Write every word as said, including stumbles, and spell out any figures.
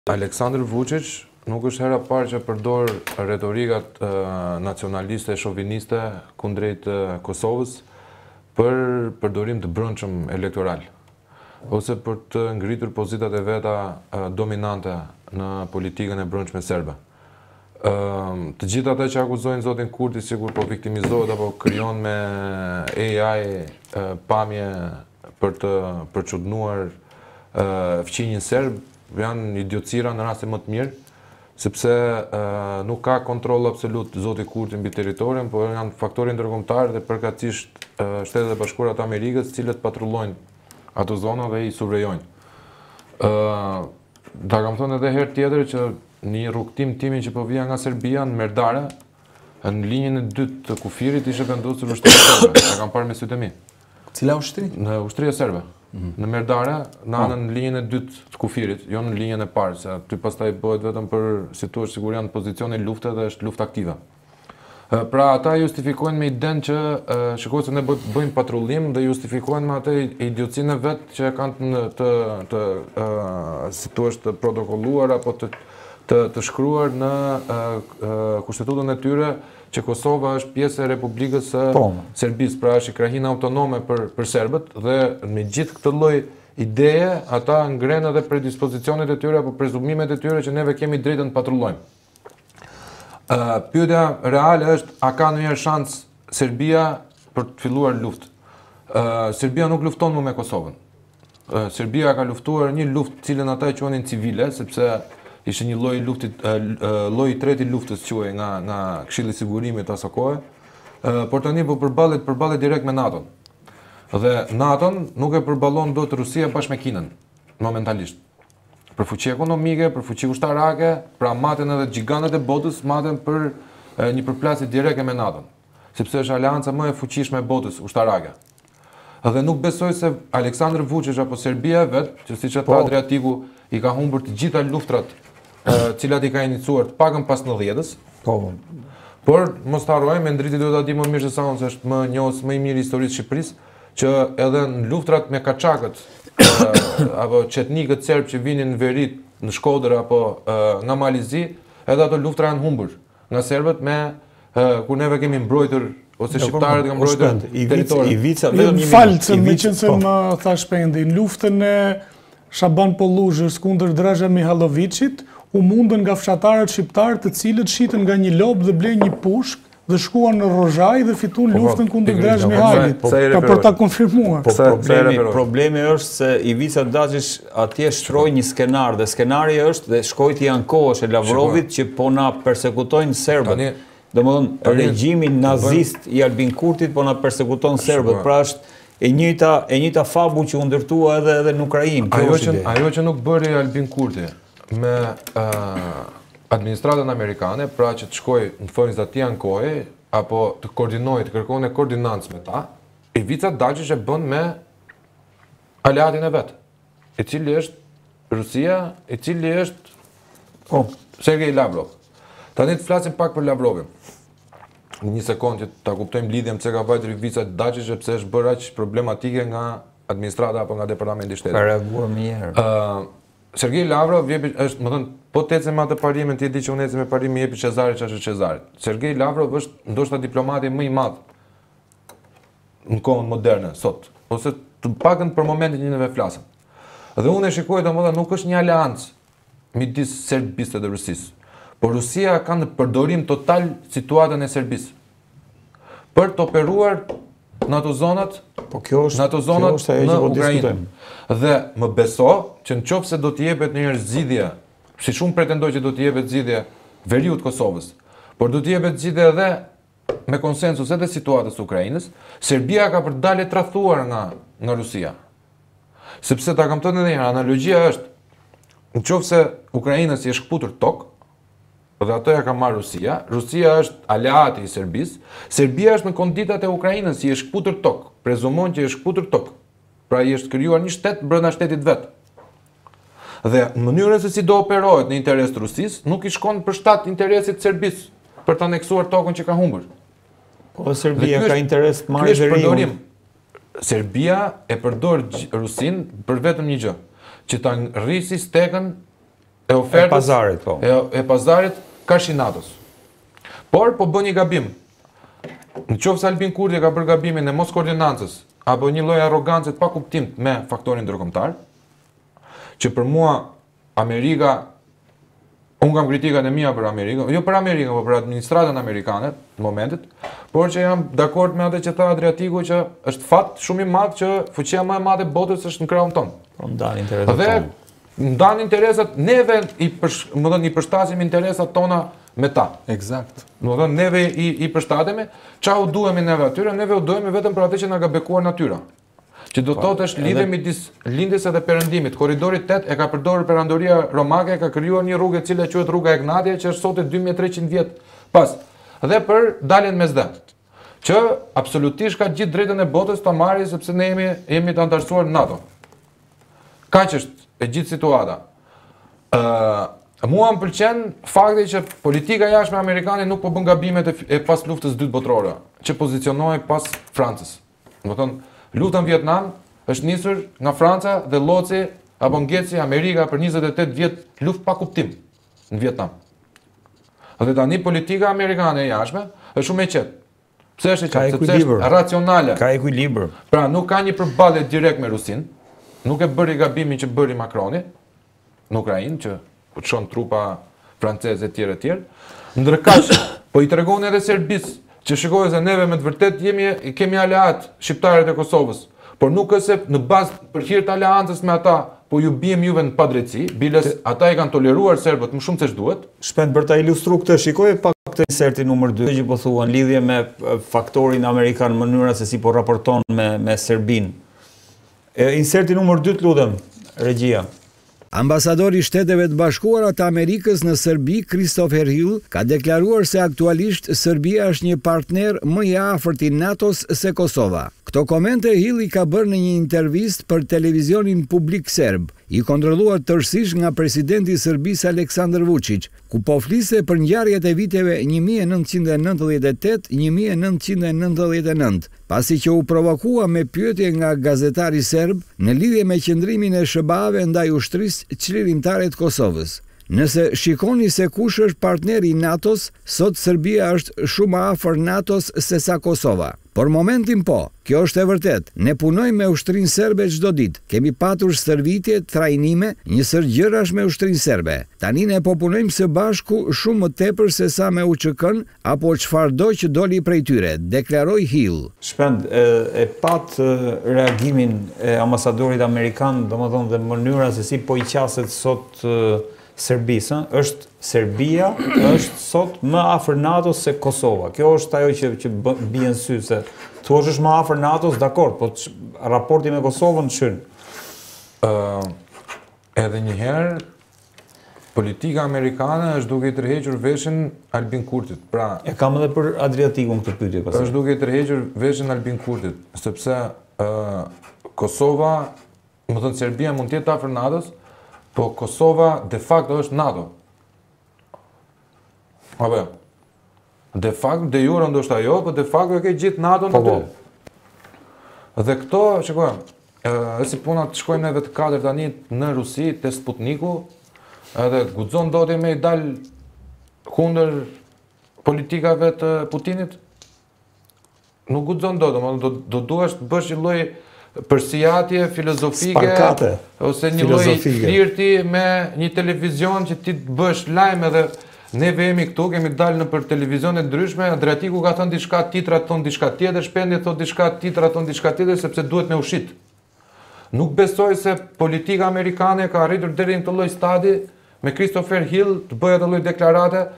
Aleksandr Vučić nuk është hera parë që përdor retorikat uh, nacionaliste, shoviniste kundrejt uh, Kosovës për përdorim të brendshëm elektoral, ose për të ngritur pozitat e veta uh, dominante në politikën e brendshme serbe. Uh, të gjithë ata që akuzojnë zotin Kurti sikur po viktimizohet apo krijon me A I uh, pamje për të përçudnuar uh, fqinjin serb, janë idiotësira në raste më të mirë, sepse uh, nuk ka kontroll absolut zoti Kurti mbi territorin, por janë faktorë ndërkombëtar dhe përkatësisht uh, Shtetet e Bashkuara të Amerikës, të cilët patrullojnë ato zona dhe i survejojnë. Uh, Ta kam thënë edhe herë tjetër që një rrugtim timi që po vija nga Serbia në Merdare, në linjën e dytë të kufirit ishte vendosur ushtria serbe. Ta kam parë me sytë e mi. Cila ushtri? Në ushtria serbe. Në Merdare, në anën në linjën e dytë të kufirit, jo në linjën e parë, se aty pastaj bëhet vetëm për si thua sigur janë në pozicione lufte dhe është luftë aktive. Pra ata justifikojnë me idenë që shikoj se ne bëjmë patrullim dhe justifikojnë me atë idiotësinë vetë që kanë të të, të si thua të protokolluar apo të të, të shkruar në kushtetutën e tyre që Kosova është pjesë e Republikës së Serbisë, pra është krahina autonome për për serbët, dhe me gjithë këtë lloj ideje ata ngrenë edhe predispozicionet e tyre apo prezumimet e tyre që neve kemi drejtën të patrullojmë. Uh, Pyetja reale është, a ka ndonjëherë shans Serbia për të filluar luftë? Uh, Serbia nuk lufton më me Kosovën. Uh, Serbia ka luftuar një luftë cilën ata e quajnë civile, sepse ishte një lloj lufti, uh, lloji i tretë i luftës quhej nga nga Këshilli i Sigurimit asaj kohe, uh, por tani po përballet përballet direkt me NATO-n. Dhe NATO-n nuk e përballon dot Rusia bashkë me Kinën momentalisht. Për fuqi ekonomike, për fuqi ushtarake, pra maten edhe gjigantët e botës maten për e, një përplasje direkte me NATO-n, sepse është aleanca më e fuqishme e botës ushtarake. Dhe nuk besoj se Aleksandr Vučić apo Serbia vetë, që siç e tha Adriatiku, i ka humbur të gjitha luftrat të cilat i ka iniciuar të pakën pas nëntëdhjetës. Po. Por mos ta harrojmë, Endriti duhet ta di më mirë se sa unë, se është më njohës më i miri i historisë së Shqipërisë, që edhe në luftrat me kaçakët apo çetnikët serb që vinin në Verit, në Shkodër apo nga Malizi, edhe ato luftra janë humbur nga serbët me kur neve kemi mbrojtur ose shqiptarët kanë mbrojtur territorin. Ivica vetëm një minutë. Me qenë se më thash Pendi, luftën e Shaban Polluzhës kundër Draža Mihalovićit u mundën nga fshatarët shqiptarë të cilët shitën nga një lop dhe blej një pushk dhe shkuan në Rozhaj dhe fituan luftën kundër Draž Mihajlit. Ka për ta konfirmuar. Po problemi, problemi është se Ivica Dačić atje shtroi një skenar dhe skenari është dhe shkoi ti ankohesh e Lavrovit që po na persekutojnë serbët. Domethënë regjimi nazist i Albin Kurtit po na persekuton serbët. Pra është e njëjta e njëjta fabull që u ndërtua edhe edhe në Ukrainë. Ajo që ajo që nuk bëri Albin Kurti me administratën amerikane, pra që të shkoj në fënjës ati ankoj, apo të koordinoj, të kërkone koordinancë me ta, Ivica Dačić e bën me aleatin e vetë, i cili është Rusia, i cili është oh, Sergej Lavrov. Tani të flasim pak për Lavrovin. Një sekund që ta kuptojmë lidhjen pse ka vajtur Ivica Dačić, sepse është bërë aq problematike nga administrata apo nga departamenti i shtetit. Ka reaguar më herë. Uh, Sergej Lavrov jepi, është, më thënë, po të ecem me atë parimin, ti e di që unë ecem me parimin jepi Çezarit çfarë është Çezarit. Sergej Lavrov është ndoshta diplomati më i madh në kohën moderne sot, ose të pakën për momentin që neve flasim. Dhe unë e shikoj domosdoshmë nuk është një aleancë midis Serbisë dhe Rusisë, por Rusia ka në përdorim total situatën e Serbisë për të operuar në ato zonat, po kjo është, në ato zonat në Ukrainë. Dhe më beso që në qoftë se do të jepet një zgjidhje, si shumë pretendoj që do të jepet zgjidhje veriut Kosovës, por do të jepet zgjidhje edhe me konsensus edhe situatës së Ukrainës, Serbia ka për dalë e tradhuar nga nga Rusia. Sepse ta kam thënë edhe një herë, analogjia është, në qoftë se Ukrainës i është shkputur tokë, dhe ato ja ka marrë Rusia, Rusia është aleati i Serbisë, Serbia është në konditat e Ukrainës i është shkputur tokë, prezumon që i është shkputur tokë, pra i është krijuar një shtet brenda shtetit vet. Dhe në mënyrën se si do operohet në interes të Rusisë, nuk i shkon për shtat interesit të Serbisë për të aneksuar tokën që ka humbur. Po Serbia ka interes të marrë veriun. Serbia e përdor Rusin për vetëm një gjë, që ta rrisi stekën e ofertës, e pazarit, po. E, e pazarit ka shi NATO-s. Por, po bën një gabim. Në qoftë se Albin Kurti ka bërë gabimin e mos koordinancës, apo një lloj arrogancë pa kuptim me faktorin ndërkombëtar, që për mua Amerika, unë kam kritikat e mia për Amerikën, jo për Amerikën, por për administratën amerikane në momentit, por që jam dakord me atë që tha Adriatiku që është fat shumë i madh që fuqia më e madhe e botës është në krahun tonë. Po ndan interesat Dhe tonë. ndan interesat, neve i përsh, më thënë i përshtasim interesat tona me ta. Eksakt. Më thënë neve i, i përshtatemi, qa u duhemi neve atyre, neve u duhemi vetëm për atë që na ka bekuar natyra. Që do të thotë është lidhje midis lindjes edhe perëndimit. Korridori tetë e ka përdorur perandoria romake, ka krijuar një rrugë e cila quhet rruga Egnatia, që është sot e dy mijë e treqind vjet pas. Dhe për daljen mesdhem, që absolutisht ka gjithë drejtën e botës ta marrë sepse ne jemi jemi të antarësuar në NATO. Kaq është e gjithë situata. Ë mua më pëlqen fakti që politika jashtme amerikane nuk po bën gabimet e pas luftës së dytë botërore, që pozicionohej pas Francës. Do të thonë lufta në Vietnam është nisur nga Franca dhe loci apo ngeci Amerika për njëzet e tetë vjet luftë pa kuptim në Vietnam. Dhe tani politika amerikane e jashtme është shumë e qetë. Pse është e qetë? Sepse është racionale. Ka ekuilibër. Pra nuk ka një përballje direkt me Rusin, nuk e bëri gabimin që bëri Macroni në Ukrainë, që po çon trupa franceze e tjerë e tjerë. Ndërkaq, po i tregon edhe Serbisë që shikoj se neve me të vërtet jemi, kemi aleat shqiptarët e Kosovës, por nuk është se në bazë për hir të aleancës me ata, po ju biem juve në padrejtësi, biles ata i kanë toleruar serbët më shumë se ç'duhet. Shpend për ta ilustru këtë, shikoj pak këtë inserti numër dy, që po thuan lidhje me faktorin amerikan, mënyra se si po raporton me me Serbinë. Inserti numër dy, lutem, regjia. Ambasadori i Shteteve të Bashkuara të Amerikës në Serbi, Christopher Hill, ka deklaruar se aktualisht Serbia është një partner më i afërt i NATO-s se Kosova. Këto komente Hill i ka bërë në një intervistë për televizionin publik serb, i kontrolluar tërësisht nga presidenti i Serbisë Aleksandar Vučić, ku po fliste për ngjarjet e viteve një mijë e nëntëqind e nëntëdhjetë e tetë - një mijë e nëntëqind e nëntëdhjetë e nëntë, pasi që u provokua me pyetje nga gazetari serb në lidhje me qëndrimin e S B A-ve ndaj ushtrisë çlirimtare të Kosovës. Nëse shikoni se kush është partneri i NATO-s, sot Serbia është shumë më afër NATO-s se sa Kosova. Por momentin po, kjo është e vërtet. Ne punojmë me ushtrinë serbe çdo ditë. Kemi patur stërvitje, trajnime, njësër gjërash me ushtrinë serbe. Tani ne po punojmë së bashku shumë më tepër se sa me U Q K-n apo çfarëdo që doli prej tyre, deklaroi Hill. Shpend, e, e pat e, reagimin e ambasadorit amerikan, domethënë dhe mënyra se si po i qaset sot e, Serbisë, është Serbia është sot më afër NATO-s se Kosova. Kjo është ajo që që bie në sy se thua është më afër NATO-s, dakor, po raporti me Kosovën çyn. Ë uh, edhe një herë politika amerikane është duke i tërhequr veshin Albin Kurtit. Pra, e kam edhe për Adriatikun këtë pyetje pastaj. Është duke i tërhequr veshin Albin Kurtit, sepse ë uh, Kosova, më thënë Serbia mund të jetë afër NATO-s, po Kosova de facto është NATO. Apo jo? De facto, de jure ndoshta jo, po de facto e ke gjithë NATO në aty. Dhe këto, shikojmë, e si puna të shkojmë neve të katër tani në Rusi, te Sputniku, edhe guxon doti me i dal kundër politikave të Putinit? Nuk guxon dot, do do duhesh të bësh një lloj përsijatje filozofike, Sparkate, ose një lloj flirti me një televizion që ti të bësh lajm edhe ne vemi këtu, kemi dalë në për televizione ndryshme, Adriatiku ka thënë diçka, Titra thon diçka tjetër, Shpendi thot diçka, Titra thon diçka tjetër sepse duhet me ushit. Nuk besoj se politika amerikane ka arritur deri në këtë lloj stadi me Christopher Hill të bëjë atë lloj deklarate